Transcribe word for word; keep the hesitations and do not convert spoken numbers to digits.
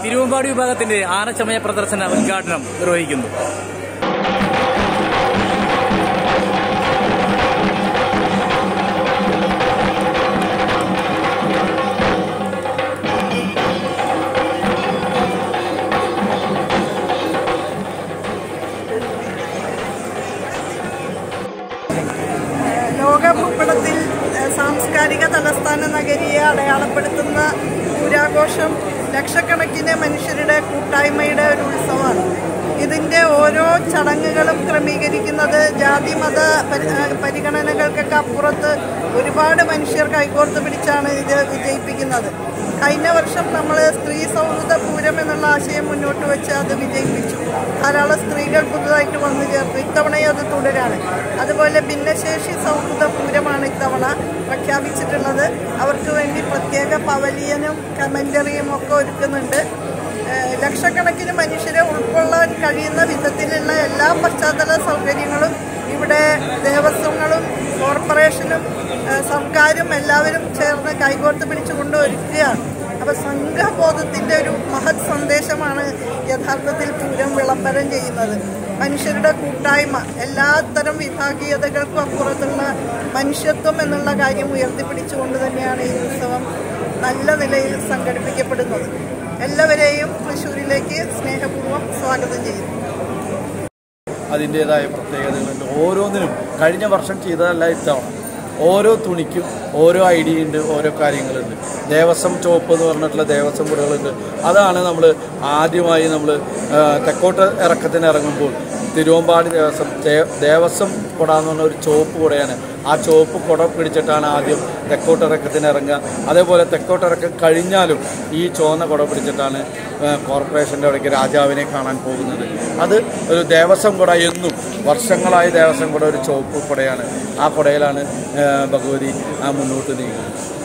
തിരുവമ്പാടി വിഭാഗത്തിന്റെ ആനചമയ പ്രദർശന ഉദ്ഘാടനം നിർവഹിക്കുന്നു. ലോകഭൂപടത്തിൽ സാംസ്കാരിക തലസ്ഥാന നഗരിയെ അടയാളപ്പെടുത്തുന്ന പൂരാഘോഷം ലക്ഷക്കണക്കിന് മനുഷ്യരുടെ കൂട്ടായ്മയുടെ ഒരു ഉത്സവമാണ്. ഇതിൻ്റെ ഓരോ ചടങ്ങുകളും ക്രമീകരിക്കുന്നത് ജാതി മത പരിഗണനകൾക്കൊക്കെ അപ്പുറത്ത് ഒരുപാട് മനുഷ്യർ കൈകോർത്ത് പിടിച്ചാണ് ഇത് വിജയിപ്പിക്കുന്നത്. കഴിഞ്ഞ വർഷം നമ്മൾ സ്ത്രീ സൗഹൃദ പൂരം എന്നുള്ള ആശയം മുന്നോട്ട് വെച്ച് അത് വിജയിപ്പിച്ചു. ധാരാളം സ്ത്രീകൾ പുതുതായിട്ട് വന്നു ചേർന്നു. ഇത്തവണയും അത് തുടരാണ്. അതുപോലെ ഭിന്നശേഷി സൗഹൃദ പൂരമാണ് ഇത്തവണ പ്രഖ്യാപിച്ചിട്ടുള്ളത്. അവർക്ക് വേണ്ടി പ്രത്യേക പവലിയനും കമൻ്ററിയും ഒക്കെ ഒരുക്കുന്നുണ്ട്. ലക്ഷക്കണക്കിന് മനുഷ്യരെ ഉൾക്കൊള്ളാൻ കഴിയുന്ന വിധത്തിലുള്ള എല്ലാ പശ്ചാത്തല സൗകര്യങ്ങളും ഇവിടെ ദേവസ്വങ്ങളും കോർപ്പറേഷനും സർക്കാരും എല്ലാവരും ചേർന്ന് കൈകോർത്ത് പിടിച്ചുകൊണ്ട് ഒരുക്കുകയാണ്. അപ്പോൾ സംഘബോധത്തിൻ്റെ ഒരു മഹത് സന്ദേശമാണ് യഥാർത്ഥത്തിൽ പൂരം വിളംബരം ചെയ്യുന്നത്. മനുഷ്യരുടെ കൂട്ടായ്മ, എല്ലാത്തരം വിഭാഗീയതകൾക്കും അപ്പുറത്തുള്ള മനുഷ്യത്വം എന്നുള്ള കാര്യം ഉയർത്തിപ്പിടിച്ചുകൊണ്ട് തന്നെയാണ് ഈ ഉത്സവം നല്ല നിലയിൽ സംഘടിപ്പിക്കപ്പെടുന്നത്. എല്ലാവരെയും തൃശ്ശൂരിലേക്ക് സ്നേഹപൂർവ്വം സ്വാഗതം ചെയ്യുന്നു. അതിൻ്റേതായ പ്രത്യേകതകളുണ്ട്. ഓരോന്നിനും കഴിഞ്ഞ വർഷം ചെയ്തതല്ല ഇത്തവണ. ഓരോ തുണിക്കും ഓരോ ഐഡിയ ഉണ്ട്, ഓരോ കാര്യങ്ങളുണ്ട്. ദേവസ്വം ചോപ്പ് എന്ന് പറഞ്ഞിട്ടുള്ള ദേവസ്വം കുടകളുണ്ട്. അതാണ് നമ്മൾ ആദ്യമായി നമ്മൾ തെക്കോട്ട് ഇറക്കത്തിന് ഇറങ്ങുമ്പോൾ തിരുവമ്പാടി ദേവസ്വം ദേവസ്വം കുട എന്ന് പറഞ്ഞ ഒരു ചുവപ്പ് കുടയാണ്. ആ ചുവപ്പ് കുട പിടിച്ചിട്ടാണ് ആദ്യം തെക്കോട്ടിറക്കത്തിന് ഇറങ്ങുക. അതേപോലെ തെക്കോട്ടിറക്കം കഴിഞ്ഞാലും ഈ ചുവന്ന കുട പിടിച്ചിട്ടാണ് കോർപ്പറേഷൻ്റെ അവിടേക്ക് രാജാവിനെ കാണാൻ പോകുന്നത്. അത് ഒരു ദേവസ്വം കുട എന്നും വർഷങ്ങളായി ദേവസ്വം കുട ഒരു ചുവപ്പ് കുടയാണ്. ആ കുടയിലാണ് ഭഗവതി മുന്നോട്ട് നീങ്ങുന്നത്.